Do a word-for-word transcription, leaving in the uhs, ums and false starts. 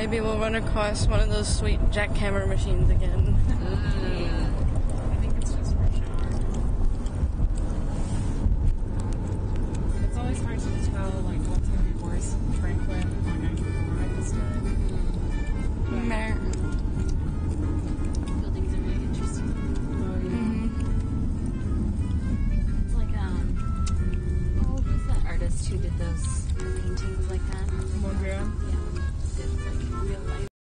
maybe we'll run across one of those sweet jackhammer machines again.